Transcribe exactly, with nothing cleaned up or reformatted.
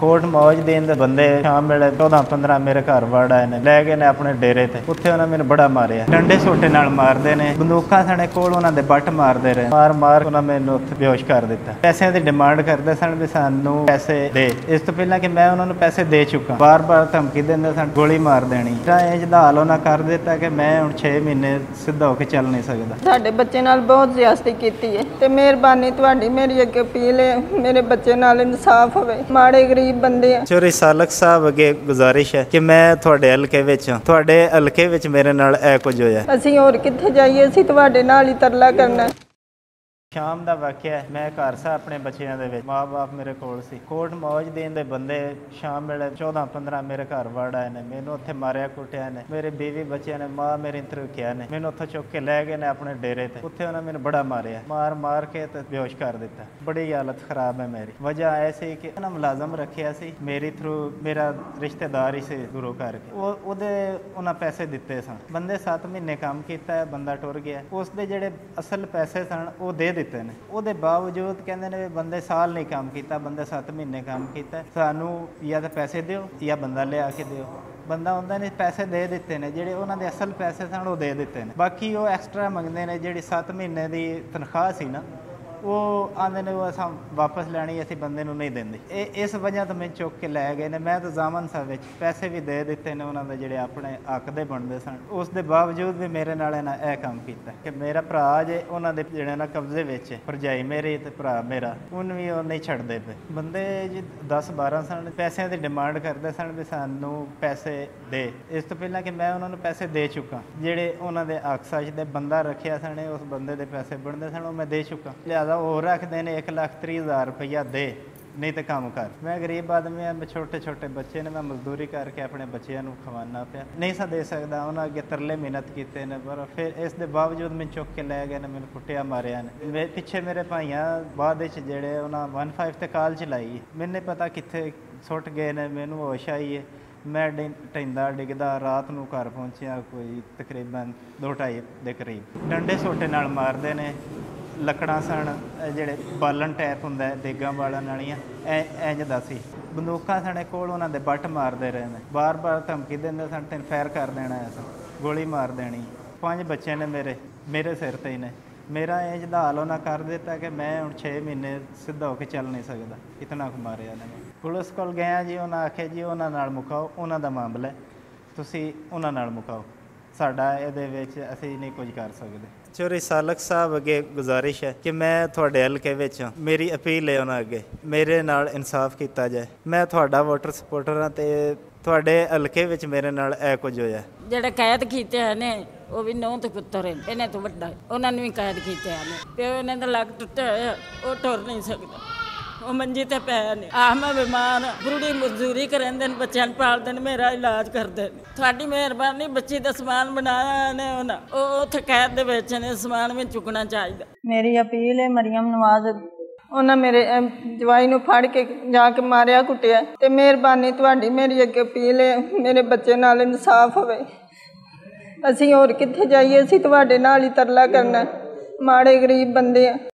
ਕੋਟ ਮੌਜ ਦੇਣ ਦੇ ਬੰਦੇ ਸ਼ਾਮ ਵੇਲੇ ਚੌਦਾਂ ਪੰਦਰਾਂ ਮੇਰੇ ਘਰ ਵੜ ਆਏ ਨੇ, ਲੈ ਗਏ ਨੇ ਆਪਣੇ ਡੇਰੇ ਤੇ। ਉੱਥੇ ਉਹਨਾਂ ਮੈਨੂੰ ਬੜਾ ਮਾਰਿਆ, ਡੰਡੇ ਸੋਟੇ ਨਾਲ ਮਾਰਦੇ ਨੇ, ਬੰਦੂਕਾਂ ਸਣੇ ਕੋਲ ਉਹਨਾਂ ਦੇ ਬੱਟ ਮਾਰਦੇ ਰਹੇ, ਮਾਰ ਮਾਰ ਉਹਨਾਂ ਮੈਨੂੰ ਉੱਥੇ ਬੇਹੋਸ਼ ਕਰ ਦਿੱਤਾ। ਪੈਸਿਆਂ ਦੀ ਡਿਮਾਂਡ ਕਰਦੇ ਸਨ ਵੀ ਸਾਨੂੰ ਪੈਸੇ ਦੇ। ਇਸ ਤੋਂ ਪਹਿਲਾਂ ਕਿ ਮੈਂ ਉਹਨਾਂ ਨੂੰ ਪੈਸੇ ਦੇ ਚੁੱਕਾ, ਬਾਰ ਬਾਰ ਧਮਕੀ ਦਿੰਦੇ ਸਨ ਗੋਲੀ ਮਾਰ ਦੇਣੀ। ਤਾਂ ਇੰਜ ਦਾ ਹਾਲ ਉਹਨਾਂ ਕਰ ਦਿੱਤਾ ਕਿ ਮੈਂ ਹੁਣ ਛੇ ਮਹੀਨੇ ਸਿੱਧਾ ਹੋ ਕੇ ਚੱਲ ਨਹੀਂ ਸਕਦਾ। ਸਾਡੇ ਬੱਚੇ ਨਾਲ ਬਹੁਤ ਜ਼ਿਆਦਤੀ ਕੀਤੀ ਹੈ ਤੇ ਮਿਹਰਬਾਨੀ ਤੁਹਾਡੀ ਮੇਰੀ ਅੱਗੇ ਅਪੀਲ ਹੈ, ਮੇਰੇ ਬੱਚੇ ਨਾਲ ਇਨਸਾਫ ਹੋਵੇ। ਮਾੜੇ ਗਰੀਬ ਬੰਦੇ ਆ। ਚੋਰੀ ਸਾਲਕ ਸਾਹਿਬ ਅੱਗੇ ਗੁਜ਼ਾਰਿਸ਼ ਹੈ ਕਿ ਮੈਂ ਤੁਹਾਡੇ ਹਲਕੇ ਵਿੱਚ ਹਾਂ, ਤੁਹਾਡੇ ਹਲਕੇ ਵਿੱਚ ਮੇਰੇ ਨਾਲ ਇਹ ਕੁਝ ਹੋਇਆ, ਅਸੀਂ ਹੋਰ ਕਿੱਥੇ ਜਾਈਏ, ਅਸੀਂ ਤੁਹਾਡੇ ਨਾਲ ਹੀ ਤਰਲਾ ਕਰਨਾ। ਸ਼ਾਮ ਦਾ ਵਾਕਿਆ ਹੈ, ਮੈਂ ਘਰ ਸਾਂ ਆਪਣੇ ਬੱਚਿਆਂ ਦੇ ਵਿੱਚ, ਮਾਂ ਬਾਪ ਮੇਰੇ ਕੋਲ ਸੀ। ਕੋਟ ਮੌਜ ਦੇਣ ਦੇ ਬੰਦੇ ਸ਼ਾਮ ਵੇਲੇ ਚੌਦਾਂ ਪੰਦਰਾਂ ਮੇਰੇ ਘਰ ਵੜ ਆਏ ਨੇ, ਮੈਨੂੰ ਉੱਥੇ ਮਾਰਿਆ ਕੁੱਟਿਆ ਨੇ, ਮੇਰੇ ਬੀਵੀ ਬੱਚਿਆਂ ਨੇ, ਮਾਂ ਮੇਰੇ ਇੰਤਰਵਿਊ ਨੇ, ਮੈਨੂੰ ਉੱਥੋਂ ਚੁੱਕ ਕੇ ਲੈ ਗਏ ਨੇ ਆਪਣੇ ਡੇਰੇ ਤੇ। ਉੱਥੇ ਉਹਨਾਂ ਮੈਨੂੰ ਬੜਾ ਮਾਰਿਆ, ਮਾਰ ਮਾਰ ਕੇ ਤੇ ਬੇਹੋਸ਼ ਕਰ ਦਿੱਤਾ। ਬੜੀ ਹਾਲਤ ਖਰਾਬ ਹੈ ਮੇਰੀ। ਵਜ੍ਹਾ ਇਹ ਸੀ ਕਿ ਉਹਨਾਂ ਮੁਲਾਜ਼ਮ ਰੱਖਿਆ ਸੀ ਮੇਰੀ ਥਰੂ, ਮੇਰਾ ਰਿਸ਼ਤੇਦਾਰ ਹੀ ਸੀ ਗੁਰੂ ਕਰਕੇ, ਉਹ ਉਹਦੇ ਉਹਨਾਂ ਪੈਸੇ ਦਿੱਤੇ ਸਨ। ਬੰਦੇ ਸੱਤ ਮਹੀਨੇ ਕੰਮ ਕੀਤਾ, ਬੰਦਾ ਟੁਰ ਗਿਆ। ਉਸ ਦੇ ਜਿਹੜੇ ਅਸਲ ਪੈਸੇ ਸਨ ਉਹ ਦੇ ਦਿੱਤੇ ਨੇ। ਉਹਦੇ ਬਾਵਜੂਦ ਕਹਿੰਦੇ ਨੇ ਬੰਦੇ ਸਾਲ ਨਹੀਂ ਕੰਮ ਕੀਤਾ, ਬੰਦੇ ਸੱਤ ਮਹੀਨੇ ਕੰਮ ਕੀਤਾ, ਸਾਨੂੰ ਜਾਂ ਤਾਂ ਪੈਸੇ ਦਿਓ ਜਾਂ ਬੰਦਾ ਲਿਆ ਕੇ ਦਿਓ। ਬੰਦਾ ਹੁੰਦਾ ਨੇ ਪੈਸੇ ਦੇ ਦਿੱਤੇ ਨੇ, ਜਿਹੜੇ ਉਹਨਾਂ ਦੇ ਅਸਲ ਪੈਸੇ ਸਨ ਉਹ ਦੇ ਦਿੱਤੇ ਨੇ। ਬਾਕੀ ਉਹ ਐਕਸਟਰਾ ਮੰਗਦੇ ਨੇ, ਜਿਹੜੀ ਸੱਤ ਮਹੀਨੇ ਦੀ ਤਨਖਾਹ ਸੀ ਨਾ, ਉਹ ਆਉਂਦੇ ਨੇ ਉਹ ਅਸਾਂ ਵਾਪਸ ਲੈਣੀ, ਅਸੀਂ ਬੰਦੇ ਨੂੰ ਨਹੀਂ ਦਿੰਦੇ। ਇਹ ਇਸ ਵਜ੍ਹਾ ਤੋਂ ਮੈਨੂੰ ਚੁੱਕ ਕੇ ਲੈ ਗਏ ਨੇ। ਮੈਂ ਤਾਂ ਜ਼ਾਮਨ ਸਾਹਿਬ ਵਿੱਚ ਪੈਸੇ ਵੀ ਦੇ ਦਿੱਤੇ ਨੇ ਉਹਨਾਂ ਦੇ ਜਿਹੜੇ ਆਪਣੇ ਹੱਕ ਦੇ ਬਣਦੇ ਸਨ। ਉਸ ਦੇ ਬਾਵਜੂਦ ਵੀ ਮੇਰੇ ਨਾਲ ਇਹਨਾਂ ਇਹ ਕੰਮ ਕੀਤਾ ਕਿ ਮੇਰਾ ਭਰਾ ਜੇ ਉਹਨਾਂ ਦੇ ਜਿਹੜੇ ਨਾ ਕਬਜ਼ੇ ਵਿੱਚ, ਭਰਜਾਈ ਮੇਰੀ ਤੇ ਭਰਾ ਮੇਰਾ, ਉਹਨੂੰ ਵੀ ਉਹ ਨਹੀਂ ਛੱਡਦੇ ਪਏ। ਬੰਦੇ ਜੀ ਦਸ ਬਾਰਾਂ ਸਨ, ਪੈਸਿਆਂ ਦੀ ਡਿਮਾਂਡ ਕਰਦੇ ਸਨ ਵੀ ਸਾਨੂੰ ਪੈਸੇ ਦੇ। ਇਸ ਤੋਂ ਪਹਿਲਾਂ ਕਿ ਮੈਂ ਉਹਨਾਂ ਨੂੰ ਪੈਸੇ ਦੇ ਚੁੱਕਾ, ਜਿਹੜੇ ਉਹਨਾਂ ਦੇ ਹੱਕ ਸੱਚ ਦੇ ਬੰਦਾ ਰੱਖਿਆ ਸਨ, ਉਸ ਬੰਦੇ ਦੇ ਪੈਸੇ ਬਣਦੇ ਸਨ, ਉਹ ਮੈਂ ਦੇ ਚੁੱਕਾ। ਲਿਆਦਾ ਹੋਰ ਰੱਖਦੇ ਨੇ ਇੱਕ ਲੱਖ ਤੀਹ ਹਜ਼ਾਰ ਰੁਪਈਆ ਦੇ, ਨਹੀਂ ਤੇ ਕੰਮ ਕਰ। ਮੈਂ ਗਰੀਬ ਆਦਮੀ ਹਾਂ, ਛੋਟੇ ਛੋਟੇ ਬੱਚੇ ਨੇ, ਮੈਂ ਮਜ਼ਦੂਰੀ ਕਰਕੇ ਆਪਣੇ ਬੱਚਿਆਂ ਨੂੰ ਖਵਾਉਣਾ ਪਿਆ, ਨਹੀਂ ਸਾਂ ਦੇ ਸਕਦਾ। ਉਹਨਾਂ ਅੱਗੇ ਤਰਲੇ ਮਿਹਨਤ ਕੀਤੇ ਨੇ, ਪਰ ਫਿਰ ਇਸ ਦੇ ਬਾਵਜੂਦ ਮੈਨੂੰ ਚੁੱਕ ਕੇ ਲੈ ਗਏ ਨੇ, ਮੈਨੂੰ ਕੁੱਟਿਆ ਮਾਰਿਆ ਨੇ। ਮੇ ਪਿੱਛੇ ਮੇਰੇ ਭਾਈਆਂ ਬਾਅਦ ਵਿੱਚ ਜਿਹੜੇ ਉਹਨਾਂ ਵਨ ਫਾਈਵ ਤੇ ਕਾਲ ਚਲਾਈ, ਮੈਨੂੰ ਨਹੀਂ ਪਤਾ ਕਿੱਥੇ ਸੁੱਟ ਗਏ ਨੇ, ਮੈਨੂੰ ਹੋਸ਼ ਆਈ ਹੈ। ਮੈਂ ਡ ਟੈਂਦਾ ਡਿੱਗਦਾ ਰਾਤ ਨੂੰ ਘਰ ਪਹੁੰਚਿਆ ਕੋਈ ਤਕਰੀਬਨ ਦੋ ਢਾਈ ਦੇ ਕਰੀਬ। ਡੰਡੇ ਸੋਟੇ ਨਾਲ ਮਾਰਦੇ ਨੇ, ਲੱਕੜਾਂ ਸਨ ਜਿਹੜੇ ਬਾਲਣ ਟੈਪ ਹੁੰਦਾ ਦੇਗਾਂ ਬਾਲਣ ਵਾਲੀਆਂ, ਐ ਇੰਝ ਦਾ ਸੀ। ਬੰਦੂਕਾਂ ਸਣੇ ਕੋਲ ਉਹਨਾਂ ਦੇ ਬੱਟ ਮਾਰਦੇ ਰਹੇ ਨੇ, ਬਾਰ ਬਾਰ ਧਮਕੀ ਦਿੰਦੇ ਸਨ ਤੈਨੂੰ ਫਾਇਰ ਕਰ ਦੇਣਾ, ਗੋਲੀ ਮਾਰ ਦੇਣੀ। ਪੰਜ ਬੱਚੇ ਨੇ ਮੇਰੇ, ਮੇਰੇ ਸਿਰ 'ਤੇ ਹੀ ਨੇ। ਮੇਰਾ ਇੰਝ ਦਾ ਹਾਲ ਉਹਨਾਂ ਕਰ ਦਿੱਤਾ ਕਿ ਮੈਂ ਹੁਣ ਛੇ ਮਹੀਨੇ ਸਿੱਧਾ ਹੋ ਕੇ ਚੱਲ ਨਹੀਂ ਸਕਦਾ, ਇਤਨਾ ਕੁ ਮਾਰਿਆ ਉਹਨਾਂ ਨੇ। ਪੁਲਿਸ ਕੋਲ ਗਿਆ ਜੀ, ਉਹਨਾਂ ਆਖਿਆ ਜੀ ਉਹਨਾਂ ਨਾਲ ਮੁਕਾਓ, ਉਹਨਾਂ ਦਾ ਮਾਮਲਾ ਤੁਸੀਂ ਉਹਨਾਂ ਨਾਲ ਮੁਕਾਓ, ਸਾਡਾ ਇਹਦੇ ਵਿੱਚ ਅਸੀਂ ਨਹੀਂ ਕੁਝ ਕਰ ਸਕਦੇ। ਚੋਰੀ ਸਾਲਕ ਸਾਹਿਬ ਅੱਗੇ ਗੁਜ਼ਾਰਿਸ਼ ਹੈ ਕਿ ਮੈਂ ਤੁਹਾਡੇ ਹਲਕੇ ਵਿੱਚ ਹਾਂ, ਮੇਰੀ ਅਪੀਲ ਹੈ ਉਹਨਾਂ ਅੱਗੇ, ਮੇਰੇ ਨਾਲ ਇਨਸਾਫ ਕੀਤਾ ਜਾਏ। ਮੈਂ ਤੁਹਾਡਾ ਵੋਟਰ ਸਪੋਰਟਰ ਹਾਂ ਤੇ ਤੁਹਾਡੇ ਹਲਕੇ ਵਿੱਚ ਮੇਰੇ ਨਾਲ ਇਹ ਕੁਝ ਹੋਇਆ। ਜਿਹੜੇ ਕੈਦ ਕੀਤੇ ਨੇ ਉਹ ਵੀ ਨੌਂ ਤੇ ਪੁੱਤਰ ਹੈ, ਇਹਨਾਂ ਤੋਂ ਵੱਡਾ, ਉਹਨਾਂ ਨੂੰ ਵੀ ਕੈਦ ਕੀਤੇ ਨੇ। ਤੇ ਇਹਨਾਂ ਦਾ ਲੱਕ ਟੁੱਟਿਆ ਹੋਇਆ, ਉਹ ਟੁਰ ਨਹੀਂ ਸਕਦਾ, ਉਹ ਮੰਜੀ ਤੇ ਪਏ ਨੇ। ਆਹ ਮੈਂ ਬਿਮਾਰ, ਬੁੜੀ ਮਜ਼ਦੂਰੀ ਕਰਦੇ ਨੇ, ਬੱਚਿਆਂ ਨੂੰ ਪਾਲਦੇ ਨੇ, ਮੇਰਾ ਇਲਾਜ ਕਰਦੇ ਨੇ। ਤੁਹਾਡੀ ਮਿਹਰਬਾਨੀ, ਬੱਚੀ ਦਾ ਸਮਾਨ ਬਣਾਇਆ ਨੇ ਉਹਨਾਂ, ਉਹ ਉੱਥੇ ਕੈਦ ਦੇ ਵਿੱਚ ਨੇ, ਸਮਾਨ ਵੀ ਚੁੱਕਣਾ ਚਾਹੀਦਾ। ਮੇਰੀ ਅਪੀਲ ਹੈ ਮਰੀਮ ਨਵਾਜ਼, ਉਹਨਾਂ ਮੇਰੇ ਜਵਾਈ ਨੂੰ ਫੜ ਕੇ ਜਾ ਕੇ ਮਾਰਿਆ ਕੁੱਟਿਆ, ਤੇ ਮਿਹਰਬਾਨੀ ਤੁਹਾਡੀ ਮੇਰੀ ਅੱਗੇ ਅਪੀਲ ਹੈ, ਮੇਰੇ ਬੱਚੇ ਨਾਲ ਇਨਸਾਫ ਹੋਵੇ। ਅਸੀਂ ਹੋਰ ਕਿੱਥੇ ਜਾਈਏ, ਅਸੀਂ ਤੁਹਾਡੇ ਨਾਲ ਹੀ ਤਰਲਾ ਕਰਨਾ। ਮਾੜੇ ਗਰੀਬ ਬੰਦੇ ਆ।